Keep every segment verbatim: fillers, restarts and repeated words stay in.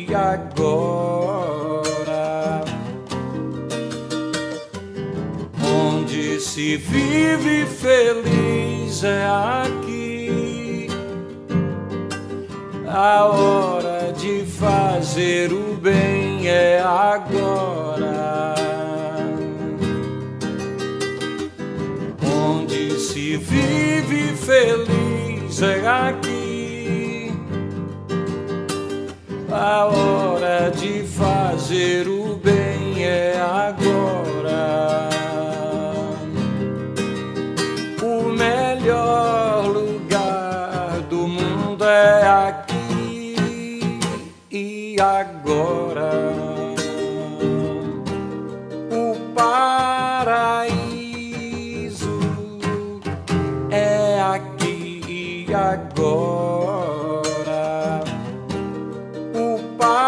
e agora. Onde se vive feliz é aqui. A hora de fazer o bem é agora. Onde se vive feliz é aqui. A hora de fazer o bem é agora. O melhor lugar do mundo é aqui e agora. O paraíso é aqui e agora. O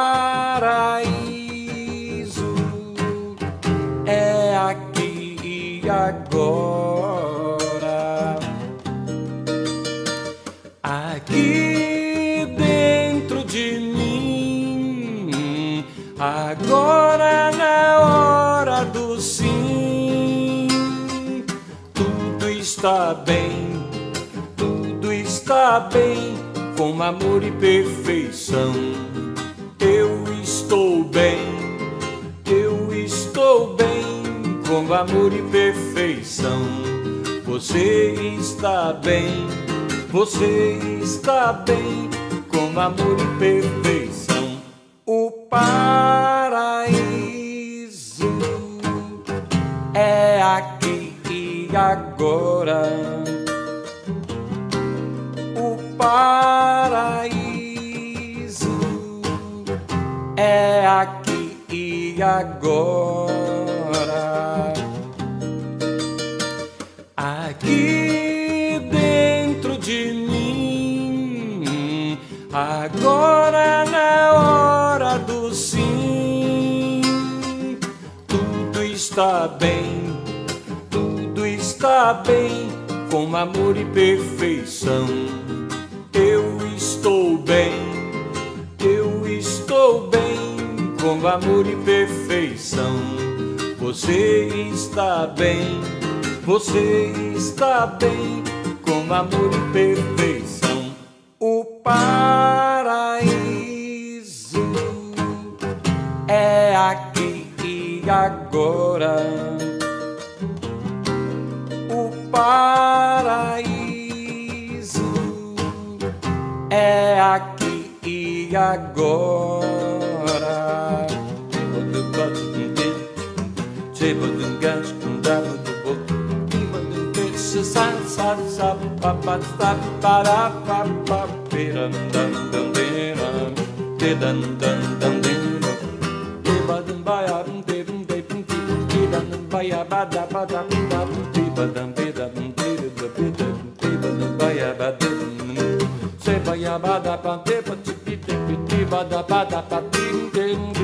paraíso é aqui e agora. Aqui dentro de mim, agora na hora do sim, tudo está bem, tudo está bem, com amor e perfeição. Eu estou bem, eu estou bem, com amor e perfeição. Você está bem, você está bem, com amor e perfeição. O paraíso é aqui e agora. O paraíso é aqui e agora. Aqui dentro de mim, agora na hora do sim, tudo está bem, tudo está bem, com amor e perfeição. Eu estou bem, eu estou bem, com amor e perfeição. Você está bem, você está bem, com amor e perfeição. O paraíso é aqui e agora. O paraíso é aqui e agora. Say